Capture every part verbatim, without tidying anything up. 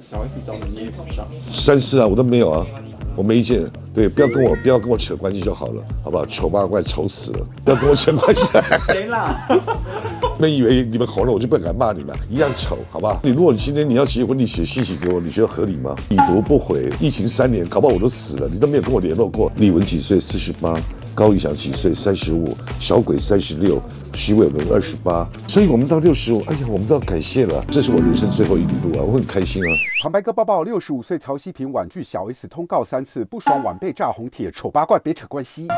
小 S 找你你也不上， 三次啊，我都没有啊，我没意见。对，不要跟我不要跟我扯关系就好了，好不好？丑八怪丑死了，不要跟我扯关系。 谁啦？ 你们以为你们红了我就不敢骂你们，一样丑，好不好？你如果你今天你要结婚，你写信息给我，你觉得合理吗？已读不回，疫情三年，搞不好我都死了，你都没有跟我联络过。李玟几岁？四十八。高以翔几岁？三十五。小鬼三十六。徐伟伦二十八。所以我们到六十五，哎呀，我们都要感谢了，这是我人生最后一里路啊，我很开心啊。 旁白哥报报，六十五岁曹希平婉拒小 S 通告三次，不爽晚被炸红帖，丑八怪别扯关系。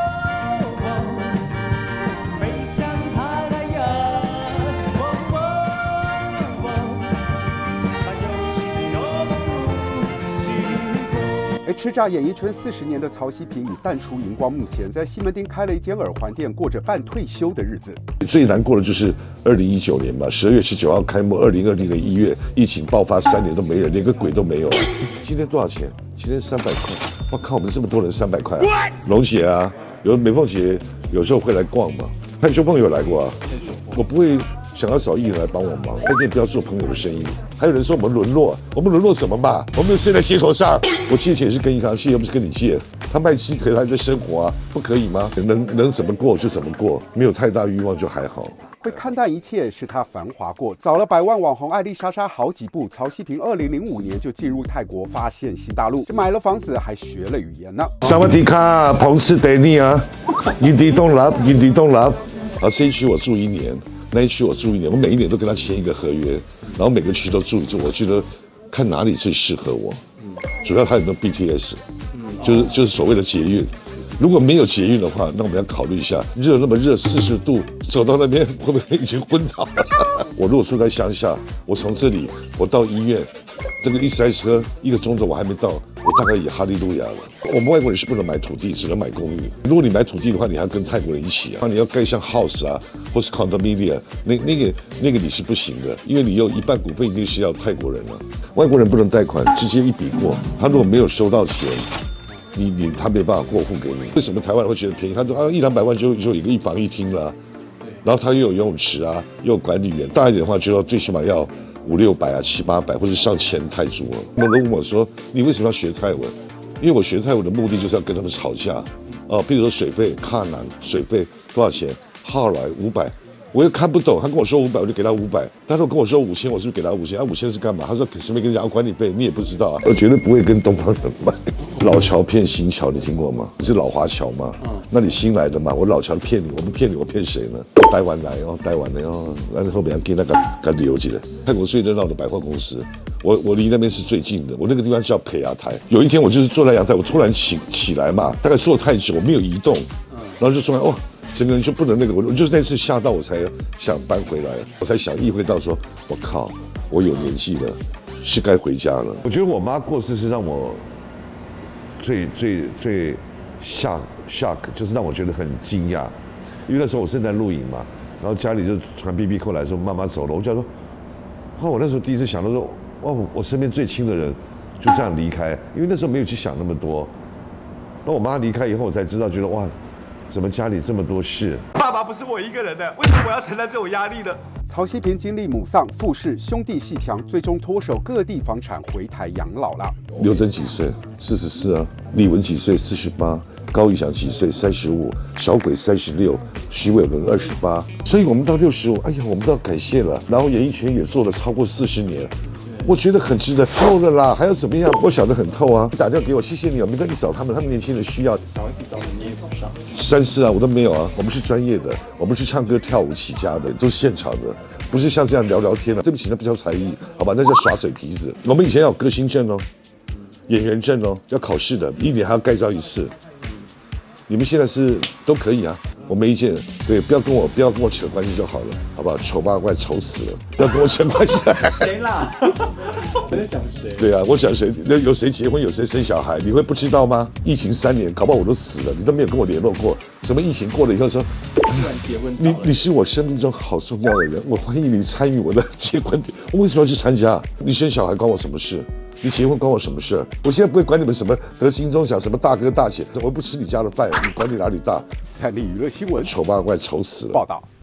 叱咤演艺圈四十年的曹希平已淡出荧光幕前，在西门町开了一间耳环店，过着半退休的日子。 最难过的就是二零一九年嘛，十二月十九号开幕，二零二零年一月疫情爆发，三年都没人，连个鬼都没有。今天多少钱？今天三百块。我靠，我们这么多人三百块啊！龙姐啊，有美凤姐有时候会来逛嘛，潘秋凤有来过啊。我不会想要找艺人来帮我忙，但你也不要做朋友的生意。还有人说我们沦落，我们沦落什么嘛？我们又睡在街头上，我借钱也是跟银行借，又不是跟你借。他卖鸡可以他在生活啊，不可以吗？能能怎么过就怎么过，没有太大欲望就还好。 会看淡一切是他繁华过，早了百万网红艾丽莎莎好几步。曹希平二零零五年就进入泰国发现新大陆，买了房子还学了语言呢。 萨瓦迪卡，彭斯德尼啊，印第东拉，印第东拉。啊，这一区我住一年。那一区我住一年，我每一年都跟他签一个合约，然后每个区都住一住。我觉得看哪里最适合我，主要他有没有 B T S， 就是就是所谓的捷运。如果没有捷运的话，那我们要考虑一下，热那么热，四十度，走到那边会不会已经昏倒了？我如果住在乡下，我从这里我到医院，这个一塞车一个钟头我还没到，我大概也哈利路亚了。我们外国人是不能买土地，只能买公寓。如果你买土地的话，你还要跟泰国人一起啊，你要盖像 house 啊，或是 condominium， 那那个那个你是不行的，因为你有一半股份一定是要泰国人了、啊。外国人不能贷款，直接一笔过。他如果没有收到钱，你你他没办法过户给你。为什么台湾人会觉得便宜？他说啊一两百万就就有一个一房一厅了、啊，然后他又有游泳池啊，又有管理员，大一点的话就要最起码要五六百啊、七八百或者上千泰铢了。他们问我说你为什么要学泰文？因为我学泰文的目的就是要跟他们吵架，哦，比如说水费，卡南水费多少钱？号来五百，我又看不懂，他跟我说五百，我就给他五百。他说跟我说五千，我是不是给他五千？啊，五千是干嘛？他说顺便跟人家要管理费，你也不知道啊。我绝对不会跟东方人买。老桥骗新桥，你听过吗？你是老华侨吗？嗯，那你新来的嘛？我老桥骗你，我不骗你，我骗谁呢？台湾来哦，台湾来哦，然后别人给那个给留起来。泰国最热闹的百货公司。我我离那边是最近的，我那个地方叫培亚台。有一天我就是坐在阳台，我突然起起来嘛，大概坐太久，我没有移动，然后就突然哦，整个人就不能那个，我我就是那次吓到我才想搬回来，我才想意会到说，我靠，我有年纪了，是该回家了。我觉得我妈过世是让我最最最 shock shock， 就是让我觉得很惊讶，因为那时候我正在录影嘛，然后家里就传 B B 扣来说妈妈走了，我就说，哦，我那时候第一次想到说。哦，我身边最亲的人就这样离开，因为那时候没有去想那么多。那我妈离开以后，我才知道，觉得哇，怎么家里这么多事？ 爸爸不是我一个人的，为什么我要承担这种压力呢？ 曹希平经历母丧、父逝、兄弟阋墙，最终脱手各地房产回台养老了。 刘真几岁？四十四啊。李玟几岁？四十八。高以翔几岁？三十五。小鬼三十六。徐伟伦二十八。所以我们到六十五，哎呀，我们都要感谢了。然后演艺圈也做了超过四十年。我觉得很值得，够了啦，还要怎么样？我想得很透啊！打电话给我，谢谢你啊！没跟你找他们，他们年轻人需要。 小 S 找你你也不上， 三次啊，我都没有啊。我们是专业的，我们是唱歌跳舞起家的，都是现场的，不是像这样聊聊天的、啊。对不起，那不叫才艺，好吧？那叫耍嘴皮子。我们以前要有歌星证哦，演员证哦，要考试的，一年还要盖章一次。你们现在是都可以啊。我没意见，对，不要跟我不要跟我扯关系就好了，好不好？丑八怪丑死了，不要跟我扯关系。 谁啦？我在讲谁？ 对啊，我讲谁？有谁结婚，有谁生小孩，你会不知道吗？疫情三年，搞不好我都死了，你都没有跟我联络过。什么疫情过了以后说， 突然结婚， 你你是我生命中好重要的人，我欢迎你参与我的结婚典。我为什么要去参加？你生小孩关我什么事？你结婚关我什么事？我现在不会管你们什么得金钟奖，什么大哥大姐，我不吃你家的饭，你管你哪里大？ 三立娱乐新闻， 丑八怪丑死了。 报道。